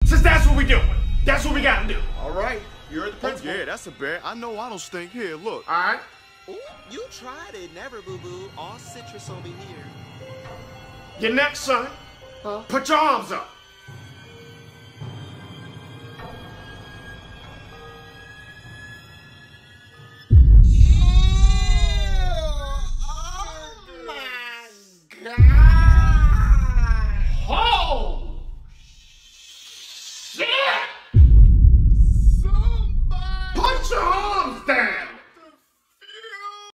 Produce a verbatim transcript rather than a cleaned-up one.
Since that's what we doing, that's what we gotta do. All right, you're the principal. Oh, yeah, that's a bet. I know I don't stink. Here, look. All right. Ooh, you tried it. Never, boo-boo. All citrus over here. Your next son, Huh? put your arms up.